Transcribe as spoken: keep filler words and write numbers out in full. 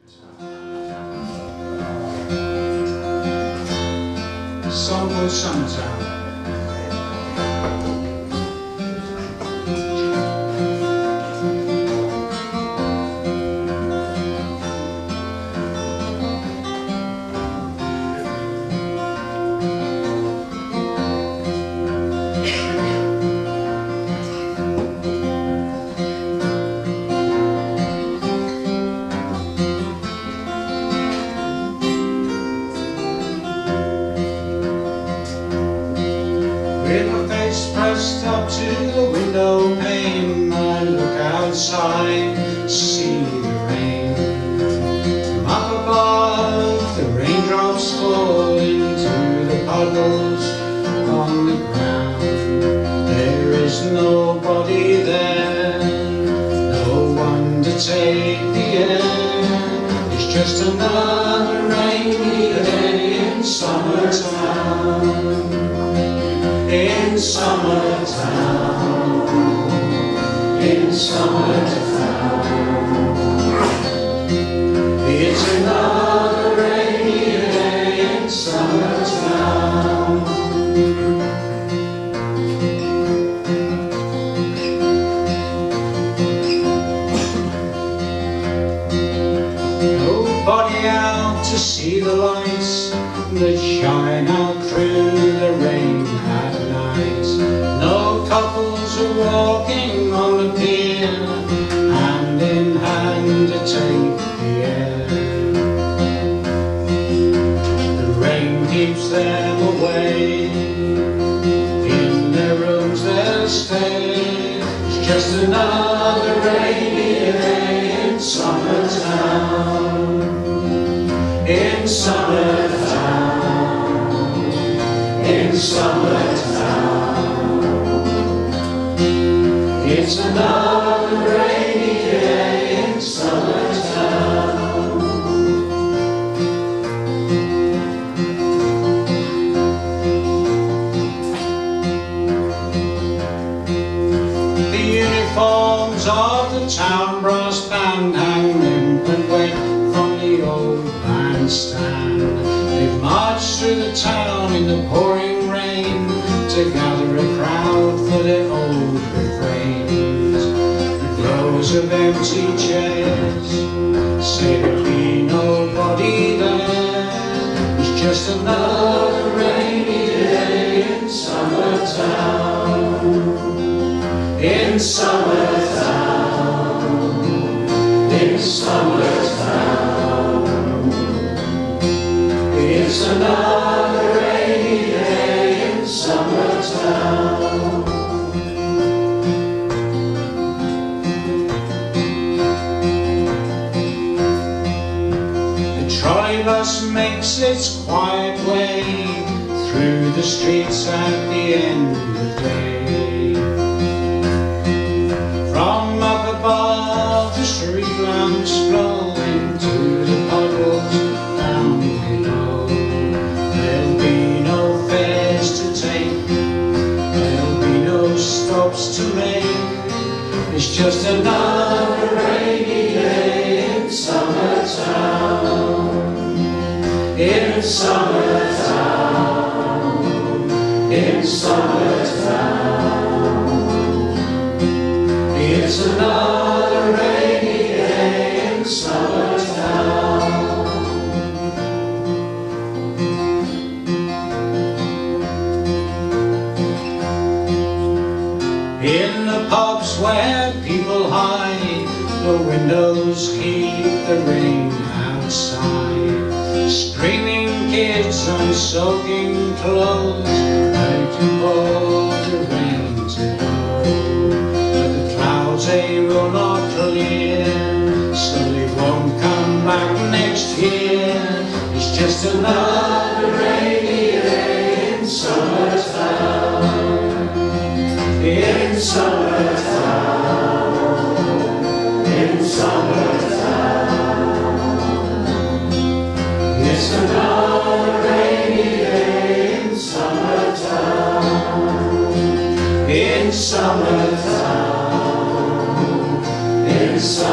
Song for Summertime. With my face pressed up to the window pane, I look outside, see the rain. From up above, the raindrops fall into the puddles on the ground. There is nobody there, no one to take the air. It's just another rainy day in summertime. In summertime, in summertime, it's another rainy day in summertime. Nobody out to see the lights that shine out through the rain at night. No couples are walking on the pier, hand in hand to take the air. The rain keeps them away, in their rooms they'll stay. It's just another rainy day in summertime. In summertime, in summertime, it's another rainy day in summertime. The uniforms of the town brass band hang limp and wet from the old bandstand. They've marched through the town in the pouring rain to gather a crowd for their old refrains. The rows of empty chairs say there'll be nobody there. It's just another rainy day in summertime. In summertime, in summertime, it's another rainy day in summertime. The trolley bus makes its quiet way through the streets at the end of the day. From up above, the street lamps flow into the puddles down below. There'll be no fares to take, there'll be no stops to make. It's just another rainy day in summertime. In summertime, in summertime, it's another rainy day in summertime. In the pubs where people hide, the windows keep the rain outside. Screaming kids and soaking clothes, out to pour the rain to go. But the clouds they will not clear, so they won't come back next year. It's just another rainy day in summertime. In summertime, in summertime, it's another rainy day in summertime. In summertime, in summertime.